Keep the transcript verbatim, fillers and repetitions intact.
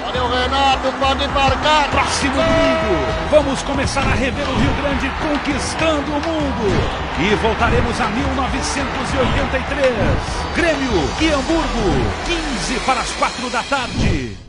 Olha o Renato, pode marcar. Próximo domingo, vamos começar a rever o Rio Grande conquistando o mundo. E voltaremos a mil novecentos e oitenta e três. Grêmio e Hamburgo, quinze para as quatro da tarde.